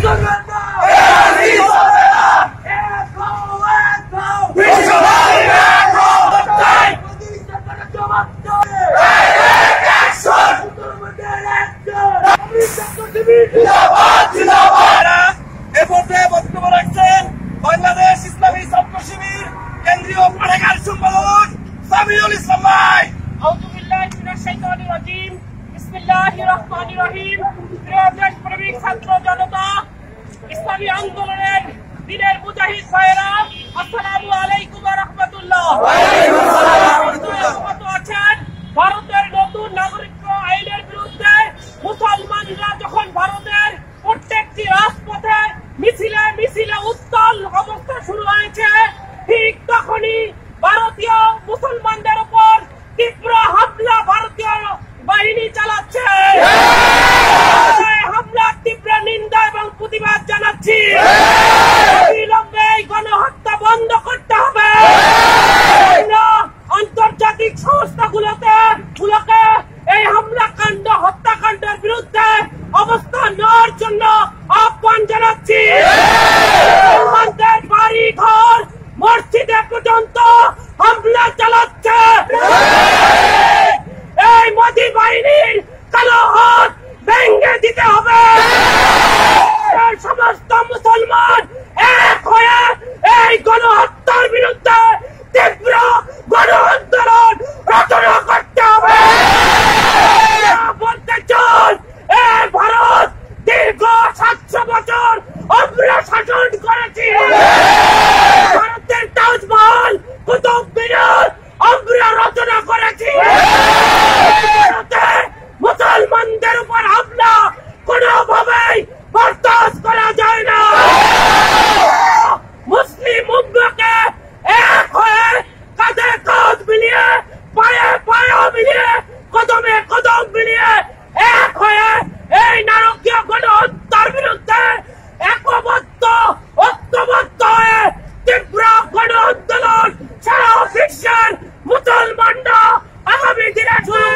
বাংলাদেশ ইসলামী ছাত্র শিবির কেন্দ্রীয় পাঠাগার সম্পাদক সামিউল ইসলাম ভাই। আউযু বিল্লাহি মিনাশ শাইতানির রাজিম। বিসমিল্লাহির রহমানির রহিম। প্রিয় দেশপ্রেমিক ছাত্র জনতা, ইসলামী আন্দোলনের দিনের মুজাহিদ ভাইয়েরা, আসসালামু আলাইকুম ওয়া রাহমাতুল্লাহ। অবগত আছেন, ভারতের নতুন নাগরিকত্ব আইনের বিরুদ্ধে মুসলমানরা যখন ভারতের প্রত্যেকটি রাজপথে মিছিলে মিছিলে উত্তাল অবস্থা শুরু হয়েছে, ঠিক তখনই ভারতীয় মুসলমানদের উপর তীব্র হামলা ভারতীয় বাহিনী চালাচ্ছে। হামলার তীব্র নিন্দা এবং প্রতিবাদ জানাচ্ছি। অবিলম্বে এই গণহত্যা বন্ধ করতে হবে। আন্তর্জাতিক সংস্থাগুলোকে এই হামলাকাণ্ড হত্যাকাণ্ডের বিরুদ্ধে অবস্থান নেওয়ার জন্য আহ্বান জানাচ্ছি। মুসলমানদের বাড়ি ঘর মসজিদে পর্যন্ত হামলা চালাচ্ছে। এই মোদি বাহিনীর কালো হাত ভেঙে দিতে হবে। সমস্ত মুসলমান এক হয়ে এই গণহত্যার বিরুদ্ধে তীব্র গণ আন্দোলন রচনা করতে হবে। বলতে চান, ভারত দীর্ঘ 700 বছর আমরা শাসন করেছি। ভারতের তাজমহল, কুতুব মিনার আমরা রচনা করেছি। ভারতে মুসলমানদের উপর হামলা কোনোভাবেই বরদাস্ত করা যায় না। মুসলিম উম্মাহকে এক হয়ে কাঁধে কাঁধ মিলিয়ে, পায়ে পায়ে মিলিয়ে, কদমে কদম মিলিয়ে এক হয়ে এই নারকীয় গণহত্যার বিরুদ্ধে ঐক্যবদ্ধ হয়ে তীব্র গণ আন্দোলন সারা বিশ্বের মুসলমানরা আগামী দিনে শুরু